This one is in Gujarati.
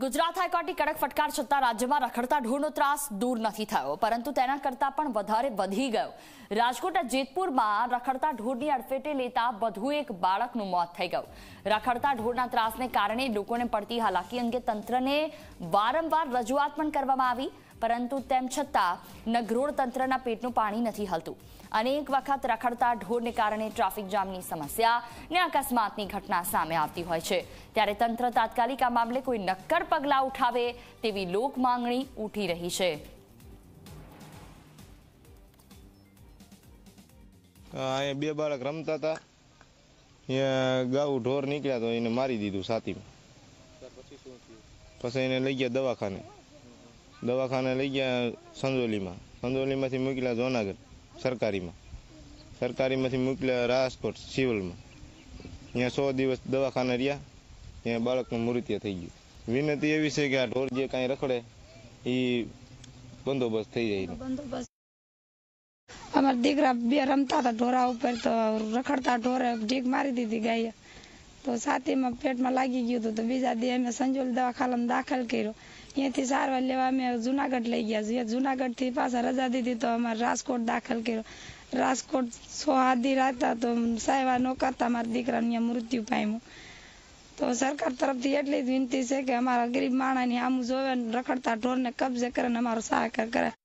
ગુજરાત હાઈકોર્ટની કડક ફટકાર છતાં રાજ્યમાં રખડતા ઢોરનો ત્રાસ દૂર નથી થયો, પરંતુ તેના કરતા પણ વધારે વધી ગયો। રાજકોટના જેતપુરમાં રખડતા ઢોરની અડફેટે લેતા વધુ એક બાળકનું મોત થઈ ગયું। રખડતા ઢોરના ત્રાસને કારણે લોકોને પડતી હાલાકી અંગે તંત્રને વારંવાર રજૂઆત પણ કરવામાં આવી, પરંતુ તેમ છતાં નગરોળ તંત્રના પેટનું પાણી નથી હલતું। અનેક વખત રખડતા ઢોરને કારણે ટ્રાફિક જામની સમસ્યા ને અકસ્માતની ઘટના સામે આવતી હોય છે, ત્યારે તંત્ર તાત્કાલિક આ મામલે કોઈ નક્કર પગલાં ઉઠાવે તેવી લોક માંગણી ઉઠી રહી છે। અહીંયા બે બાળક રમતા હતા, ગાઉ ઢોર નીકળ્યા તો એને મારી દીધું છાતીમાં। પછી એને લઈ ગયા દવાખાને લઈ ગયા સંજોલીમાંથી મોકલ્યા જૂનાગઢ સરકારીમાંથી મોકલ્યા રાજકોટ સિવિલમાં। ત્યાં 100 દિવસ દવાખાને રહ્યા, ત્યાં બાળકનું મૃત્યુ થઈ ગયું। વિનંતી એવી છે કે આ ઢોર જે કાંઈ રખડે એ બંદોબસ્ત થઈ જાય। અમારા દીકરા બે રમતા હતા ઢોરા ઉપર, તો રખડતા ઢોરે ઢીક મારી દીધી ગાય, તો છાતીમાં પેટમાં લાગી ગયું હતું। તો બીજા દી અમે સંજોલ દવાખાનામાં દાખલ કર્યો, અહીંયાથી સારવાર લેવા અમે જૂનાગઢ લઈ ગયા। જૂનાગઢથી પાછા રજા દીધી તો અમારે રાજકોટ દાખલ કર્યો। રાજકોટ 6 દી રાતા તો સારવાર ન કરતા મારા દીકરાને અહીંયા મૃત્યુ પામ્યું। તો સરકાર તરફથી એટલી જ વિનંતી છે કે અમારા ગરીબ માણસની આમ જોવે, રખડતા ઢોરને કબજે કરે ને અમારો સહકાર કરે।